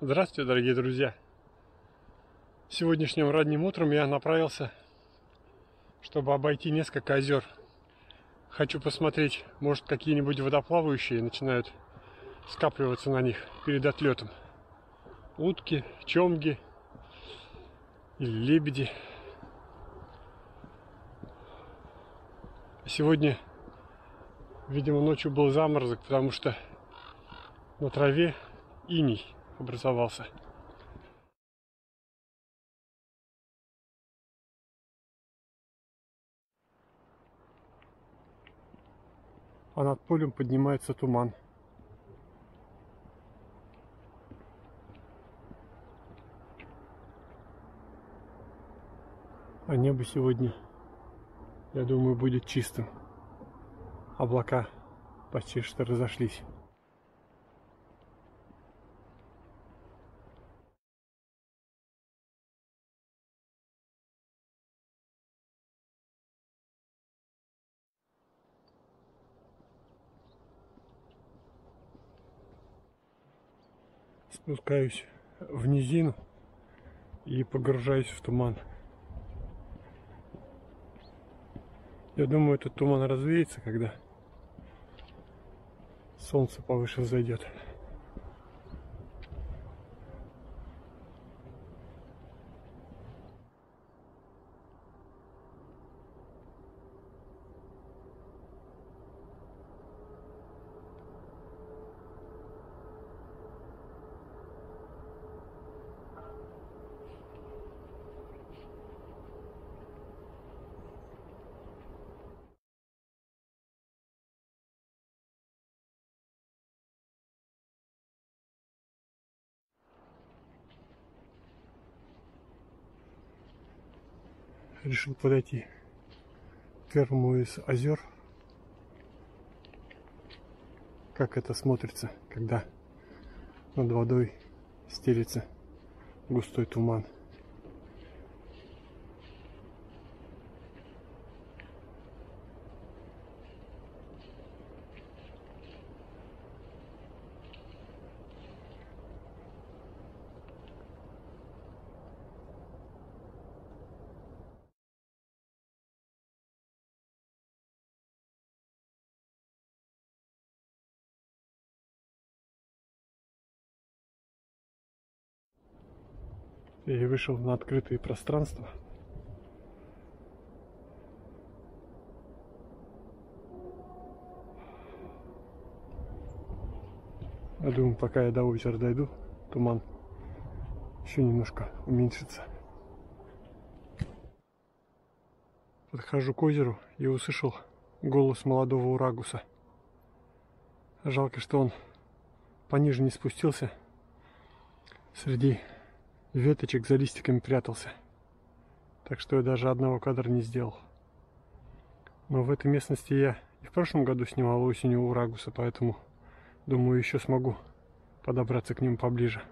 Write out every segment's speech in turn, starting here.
Здравствуйте, дорогие друзья! Сегодняшним ранним утром я направился, чтобы обойти несколько озер. Хочу посмотреть, может, какие-нибудь водоплавающие начинают скапливаться на них перед отлетом. Утки, чомги или лебеди. Сегодня, видимо, ночью был заморозок, потому что на траве иней образовался. А над полем поднимается туман. А небо сегодня, я думаю, будет чистым. Облака почти что разошлись. Спускаюсь в низину и погружаюсь в туман. Я думаю, этот туман развеется, когда солнце повыше взойдет. Решил подойти к первому из озер. Как это смотрится, когда над водой стелится густой туман. Я вышел на открытые пространства. Я думаю, пока я до озера дойду, туман еще немножко уменьшится. Подхожу к озеру и услышал голос молодого урагуса. Жалко, что он пониже не спустился, среди веточек за листиками прятался. Так что я даже одного кадра не сделал. Но в этой местности я и в прошлом году снимал осенью урагуса, поэтому думаю, еще смогу подобраться к нему поближе.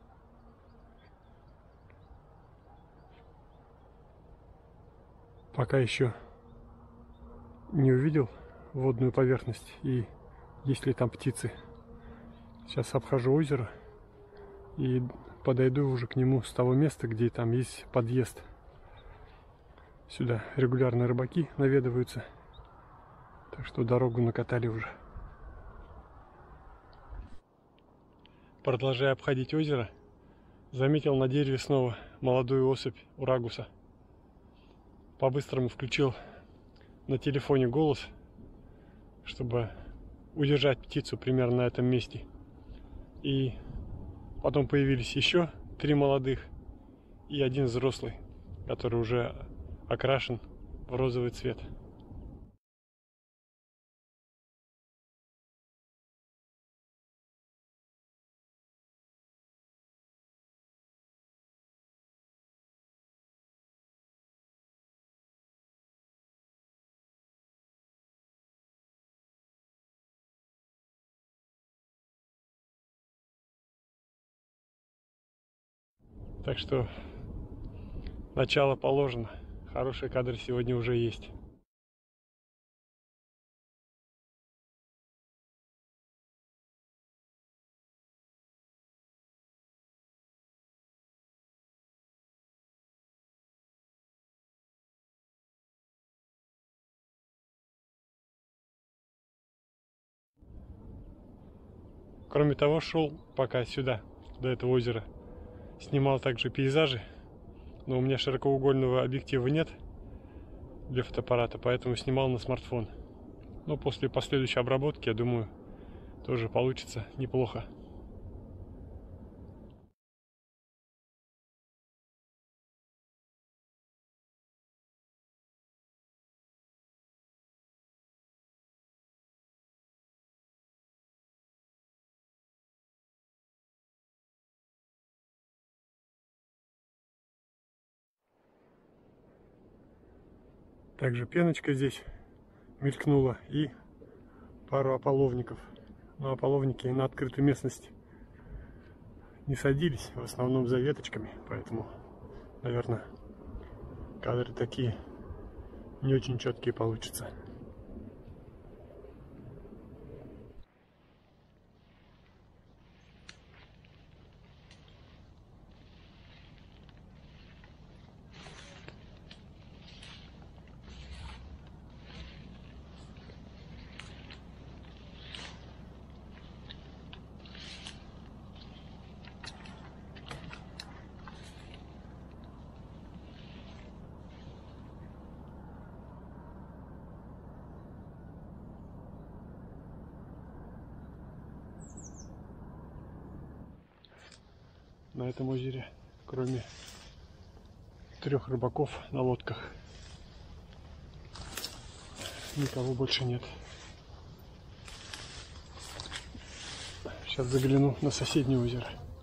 Пока еще не увидел водную поверхность и есть ли там птицы. Сейчас обхожу озеро и подойду уже к нему с того места, где там есть подъезд. Сюда регулярно рыбаки наведываются, так что дорогу накатали уже. Продолжая обходить озеро, заметил на дереве снова молодую особь урагуса. По-быстрому включил на телефоне голос, чтобы удержать птицу примерно на этом месте. И потом появились еще 3 молодых и 1 взрослый, который уже окрашен в розовый цвет. Так что начало положено. Хороший кадр сегодня уже есть. Кроме того, шел пока сюда, до этого озера, снимал также пейзажи, но у меня широкоугольного объектива нет для фотоаппарата, поэтому снимал на смартфон. Но после последующей обработки, я думаю, тоже получится неплохо. Также пеночка здесь мелькнула и пару ополовников. Но ополовники на открытой местности не садились, в основном за веточками, поэтому, наверное, кадры такие не очень четкие получатся. На этом озере, кроме 3 рыбаков на лодках, никого больше нет. Сейчас загляну на соседнее озеро.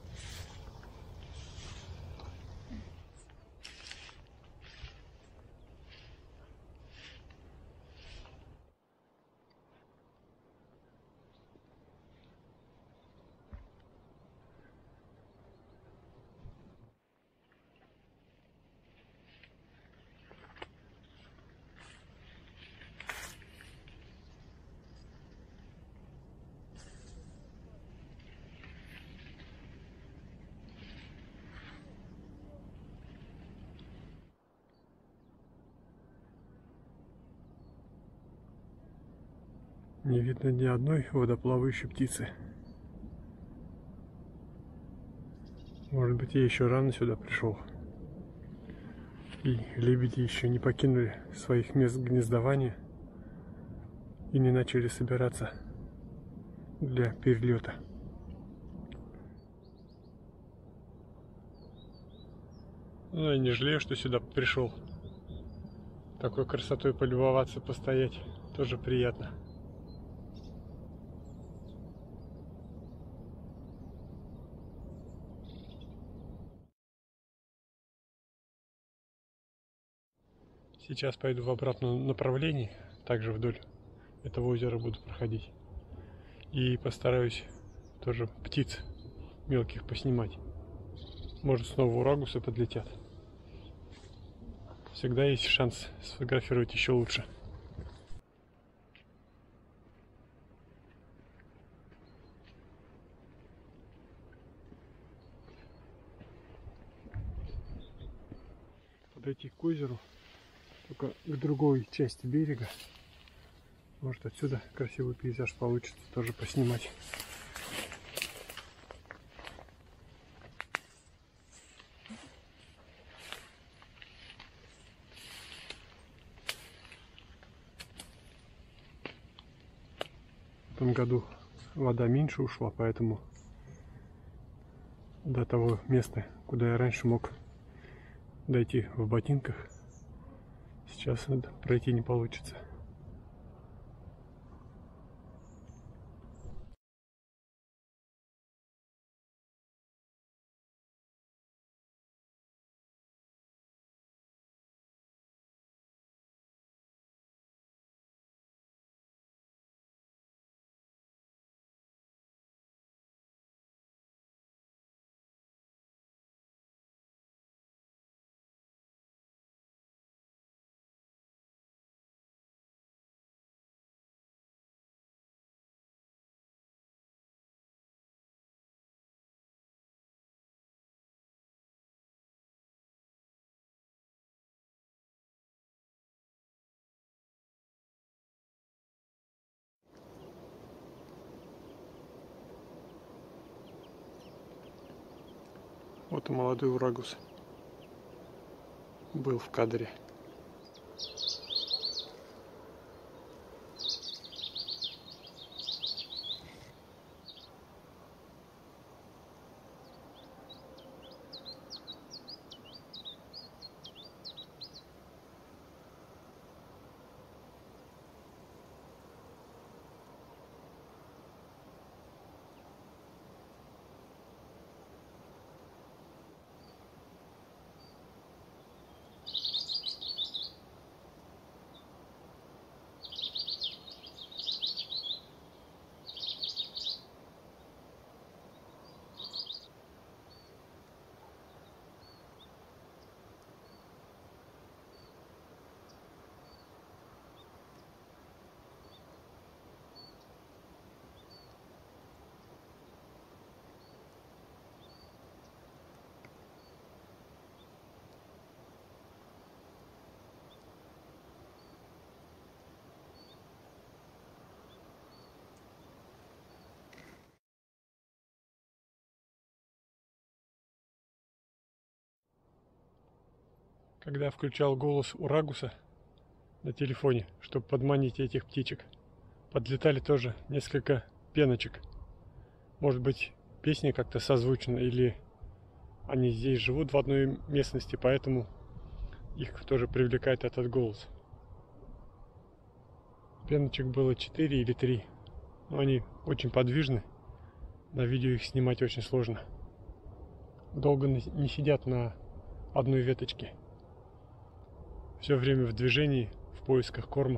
Не видно ни одной водоплавающей птицы. Может быть, я еще рано сюда пришел. И лебеди еще не покинули своих мест гнездования и не начали собираться для перелета. Ну, я не жалею, что сюда пришел. Такой красотой полюбоваться, постоять тоже приятно. Сейчас пойду в обратном направлении, также вдоль этого озера буду проходить. И постараюсь тоже птиц мелких поснимать. Может, снова урагусы подлетят. Всегда есть шанс сфотографировать еще лучше. Подойти к озеру, только к другой части берега. Может, отсюда красивый пейзаж получится тоже поснимать. В этом году вода меньше ушла, поэтому до того места, куда я раньше мог дойти в ботинках, сейчас пройти не получится. Вот и молодой урагус был в кадре. Когда я включал голос урагуса на телефоне, чтобы подманить этих птичек, подлетали тоже несколько пеночек. Может быть, песни как-то созвучны, или они здесь живут в одной местности, поэтому их тоже привлекает этот голос. Пеночек было 4 или 3, но они очень подвижны. На видео их снимать очень сложно. Долго не сидят на одной веточке. Все время в движении, в поисках корма.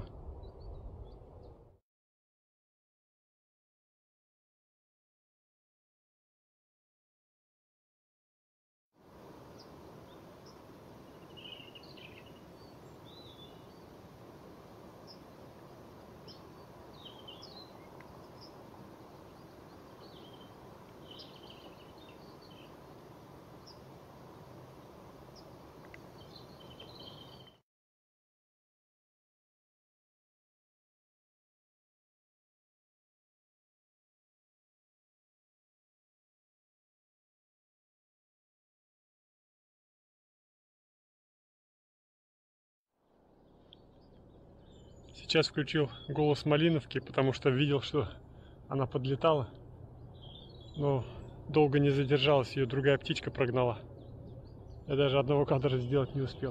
Сейчас включил голос малиновки, потому что видел, что она подлетала, но долго не задержалась, ее другая птичка прогнала. Я даже одного кадра сделать не успел.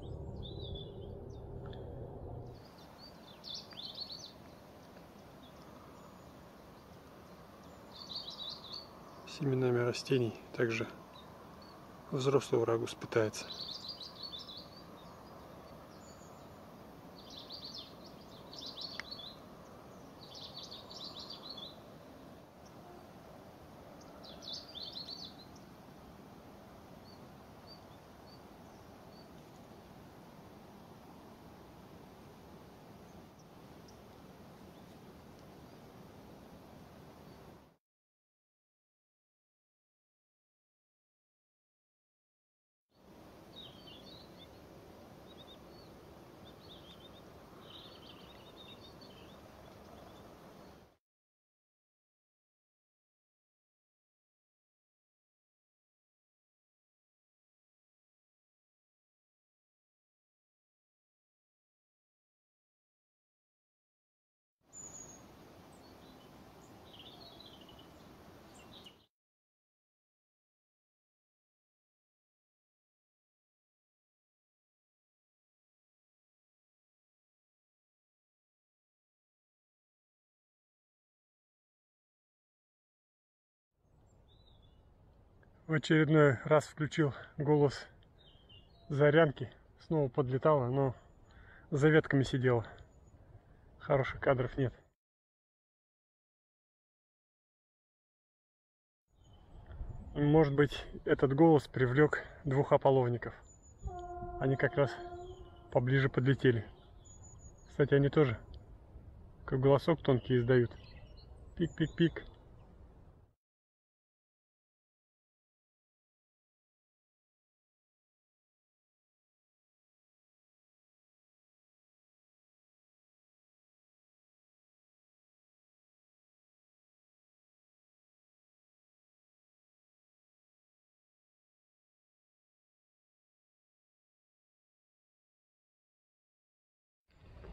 Семенами растений также взрослый урагус питается. В очередной раз включил голос зарянки. Снова подлетала, но за ветками сидела. Хороших кадров нет. Может быть, этот голос привлек двух ополовников. Они как раз поближе подлетели. Кстати, они тоже как голосок тонкий издают. Пик-пик-пик.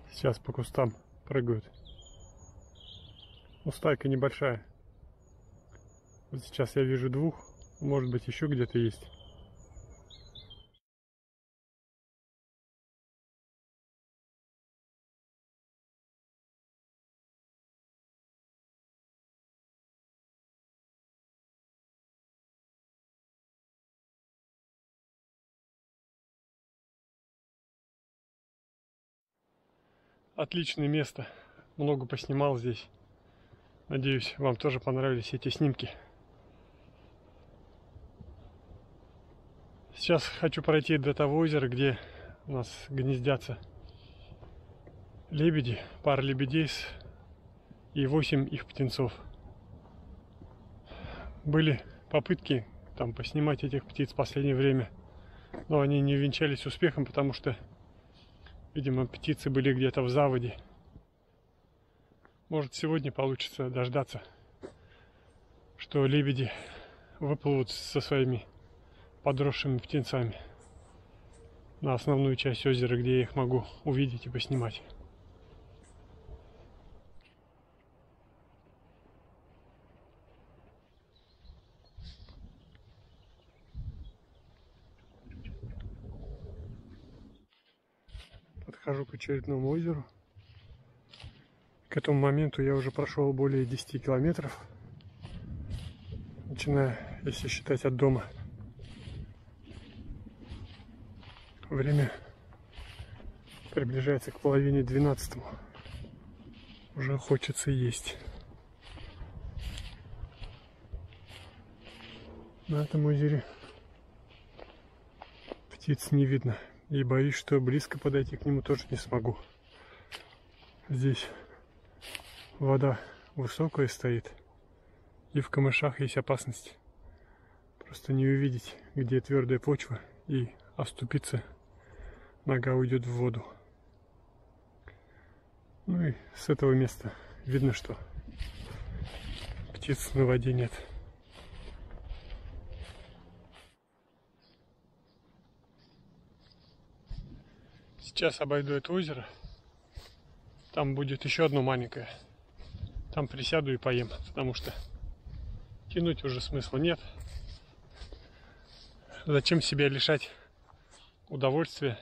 Сейчас по кустам прыгают. Ну, стайка небольшая. Вот сейчас я вижу двух, может быть, еще где-то есть. Отличное место. Много поснимал здесь. Надеюсь, вам тоже понравились эти снимки. Сейчас хочу пройти до того озера, где у нас гнездятся лебеди, пара лебедей и 8 их птенцов. Были попытки там поснимать этих птиц в последнее время, но они не увенчались успехом, потому что, видимо, птицы были где-то в заводе. Может, сегодня получится дождаться, что лебеди выплывут со своими подросшими птенцами на основную часть озера, где я их могу увидеть и поснимать. Подхожу к очередному озеру. К этому моменту я уже прошел более 10 километров, начиная, если считать, от дома. Время приближается к половине 12. Уже хочется есть. На этом озере птиц не видно. И боюсь, что близко подойти к нему тоже не смогу. Здесь вода высокая стоит. И в камышах есть опасность просто не увидеть, где твердая почва, и оступиться, нога уйдет в воду. Ну и с этого места видно, что птиц на воде нет. Сейчас обойду это озеро. Там будет еще одно маленькое. Там присяду и поем, потому что тянуть уже смысла нет. Зачем себя лишать удовольствия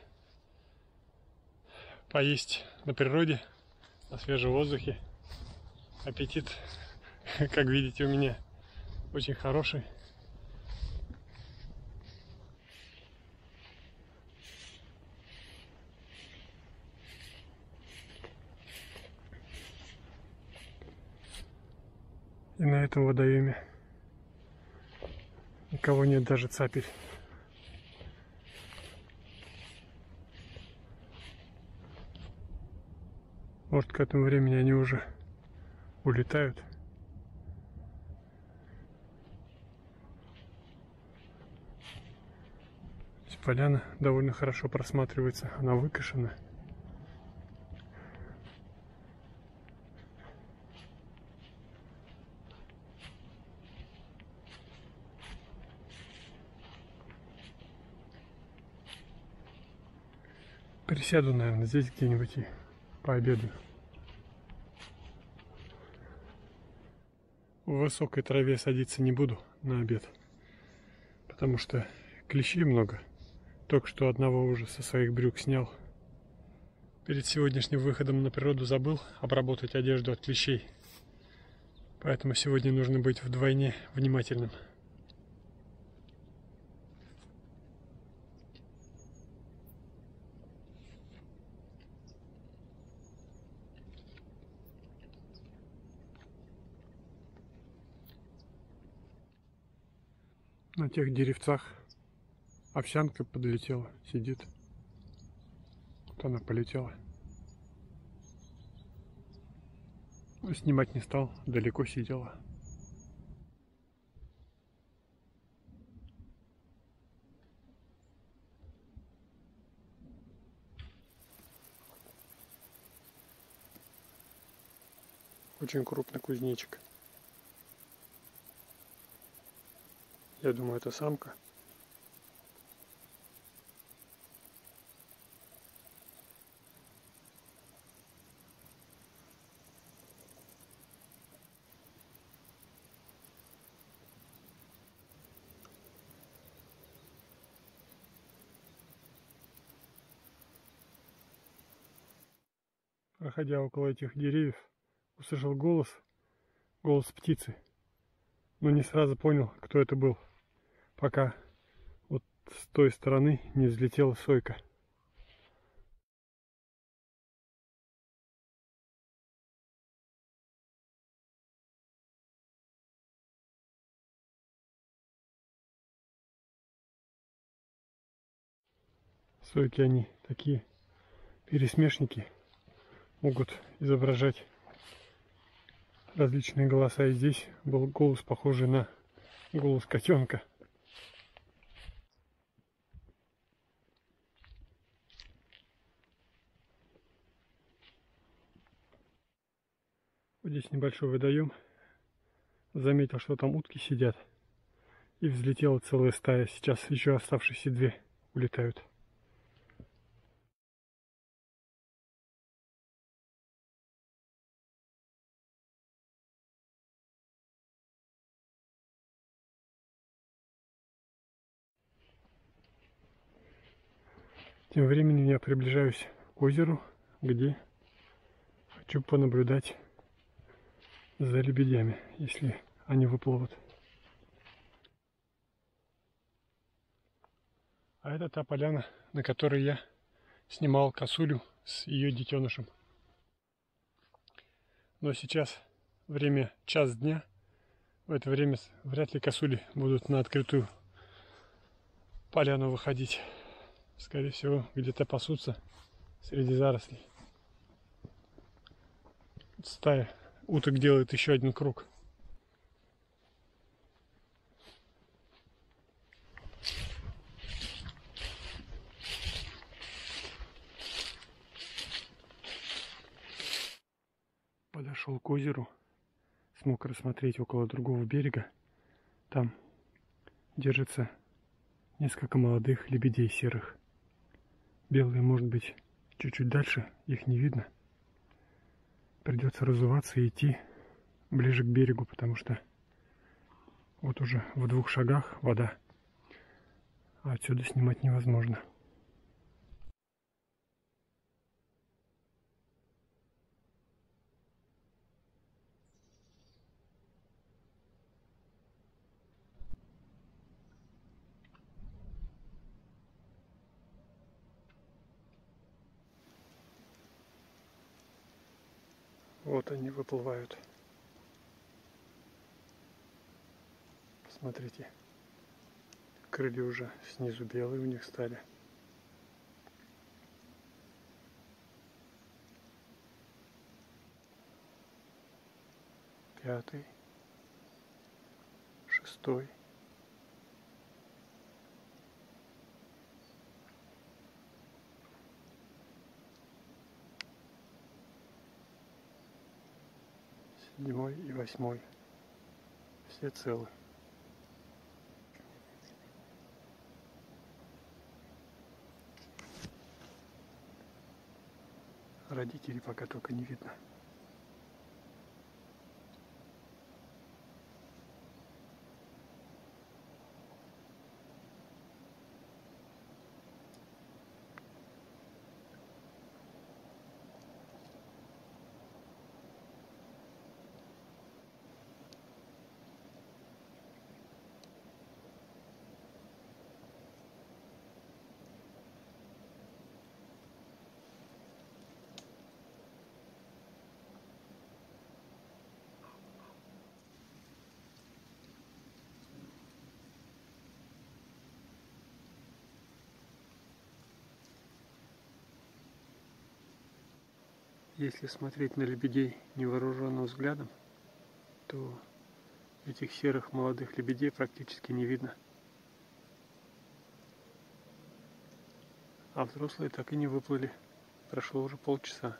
поесть на природе, на свежем воздухе. Аппетит, как видите, у меня очень хороший. И на этом водоеме никого нет, даже цапель. Может, к этому времени они уже улетают. Здесь поляна довольно хорошо просматривается, она выкошена. Присяду, наверное, здесь где-нибудь и пообедаю. В высокой траве садиться не буду на обед, потому что клещей много. Только что одного уже со своих брюк снял. Перед сегодняшним выходом на природу забыл обработать одежду от клещей. Поэтому сегодня нужно быть вдвойне внимательным. На тех деревцах овсянка подлетела, сидит. Вот она полетела. Но снимать не стал, далеко сидела. Очень крупный кузнечик. Я думаю, это самка. проходя около этих деревьев, услышал голос птицы, но не сразу понял, кто это был, пока вот с той стороны не взлетела сойка. Сойки, они такие пересмешники, могут изображать различные голоса. И здесь был голос, похожий на голос котенка. Вот здесь небольшой водоем. Заметил, что там утки сидят. И взлетела целая стая. Сейчас еще оставшиеся две улетают. Тем временем я приближаюсь к озеру, где хочу понаблюдать за лебедями, если они выплывут. А это та поляна, на которой я снимал косулю с ее детенышем. Но сейчас время 1 дня. В это время вряд ли косули будут на открытую поляну выходить. Скорее всего, где-то пасутся среди зарослей. Стая уток делает еще один круг. Подошел к озеру, смог рассмотреть около другого берега. Там держится несколько молодых лебедей серых. Белые, может быть, чуть-чуть дальше, их не видно. Придется разуваться и идти ближе к берегу, потому что вот уже в 2 шагах вода, а отсюда снимать невозможно. Вот они выплывают. Смотрите, крылья уже снизу белые у них стали. Пятый, 6. Седьмой и 8. Все целы. Родителей пока только не видно. Если смотреть на лебедей невооруженным взглядом, то этих серых молодых лебедей практически не видно. А взрослые так и не выплыли. Прошло уже полчаса.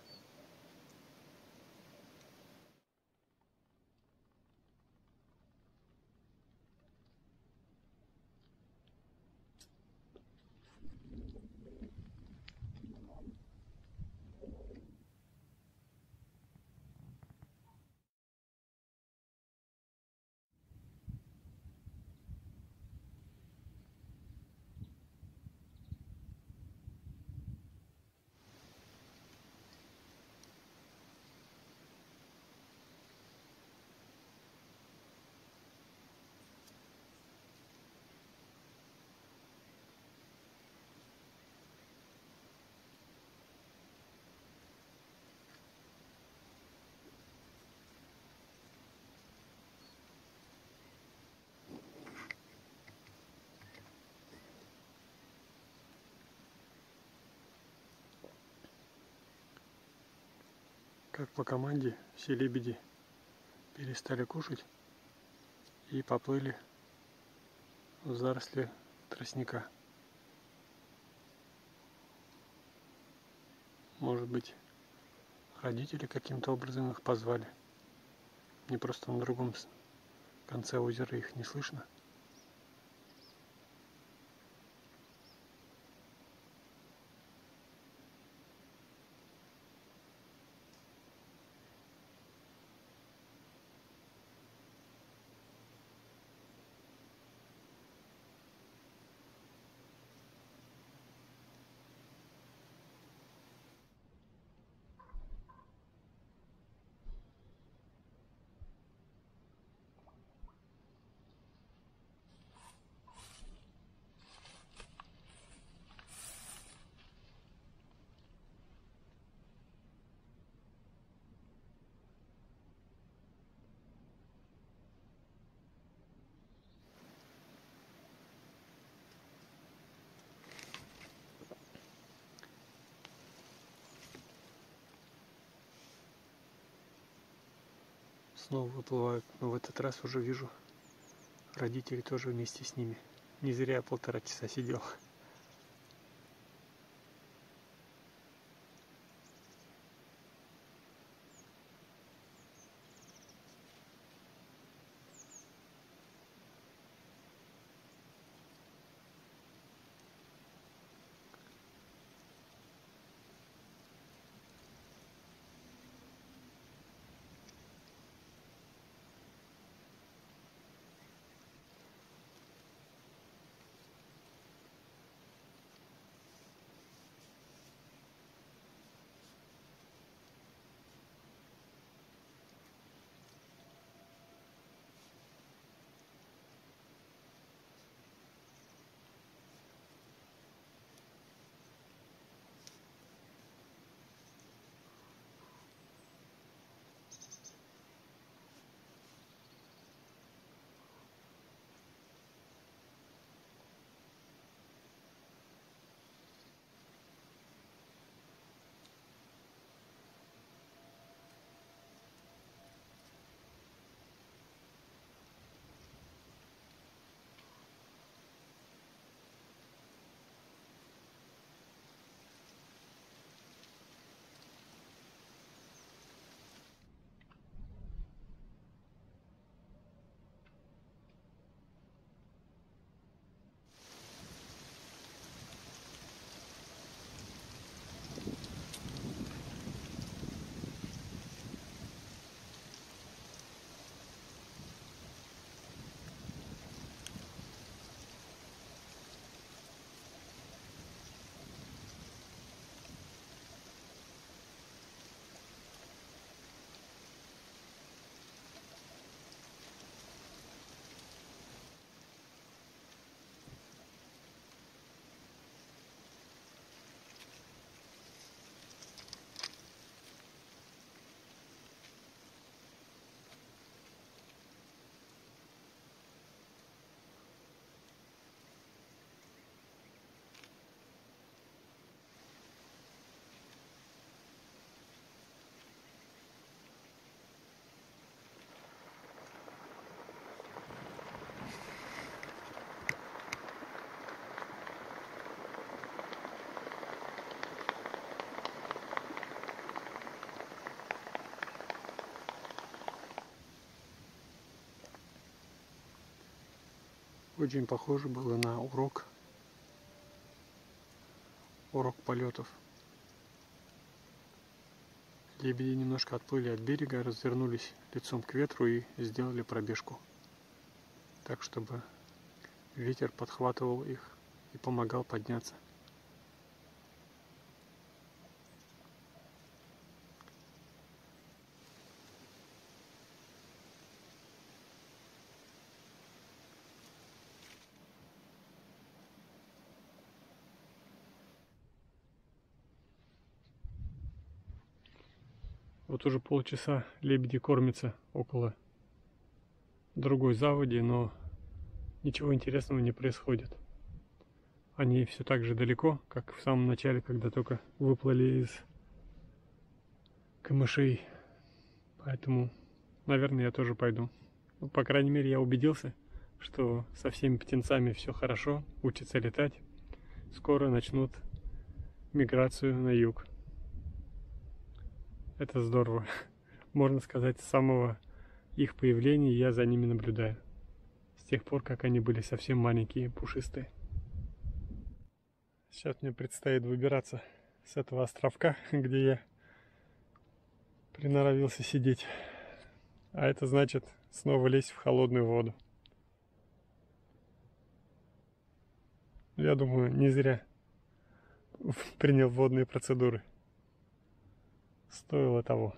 Как по команде все лебеди перестали кушать и поплыли в заросли тростника. Может быть, родители каким-то образом их позвали. Не просто на другом конце озера их не слышно. Снова выплывают, но в этот раз уже вижу, родители тоже вместе с ними. Не зря я 1,5 часа сидел. Очень похоже было на урок полетов. Лебеди немножко отплыли от берега, развернулись лицом к ветру и сделали пробежку. Так, чтобы ветер подхватывал их и помогал подняться. Вот уже полчаса лебеди кормятся около другой заводи, но ничего интересного не происходит. Они все так же далеко, как в самом начале, когда только выплыли из камышей. Поэтому, наверное, я тоже пойду. Ну, по крайней мере, я убедился, что со всеми птенцами все хорошо, учатся летать. Скоро начнут миграцию на юг. Это здорово. Можно сказать, с самого их появления я за ними наблюдаю. С тех пор, как они были совсем маленькие, пушистые. Сейчас мне предстоит выбираться с этого островка, где я приноровился сидеть. А это значит снова лезть в холодную воду. Я думаю, не зря принял водные процедуры. Стоило того.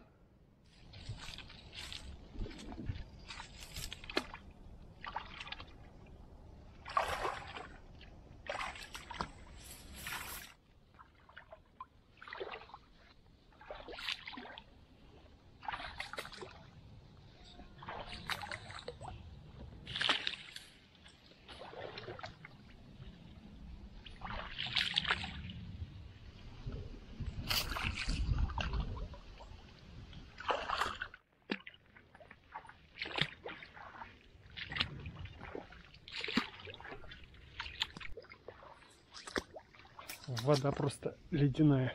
Вода просто ледяная.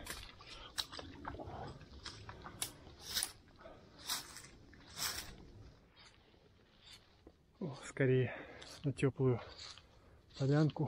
О, скорее на теплую полянку.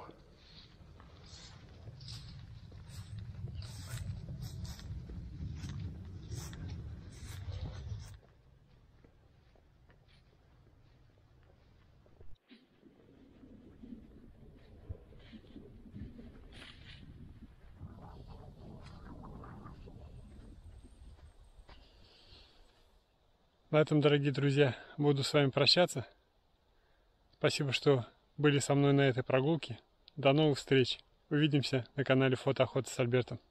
На этом, дорогие друзья, буду с вами прощаться. Спасибо, что были со мной на этой прогулке. До новых встреч. Увидимся на канале Фото Охота с Альбертом.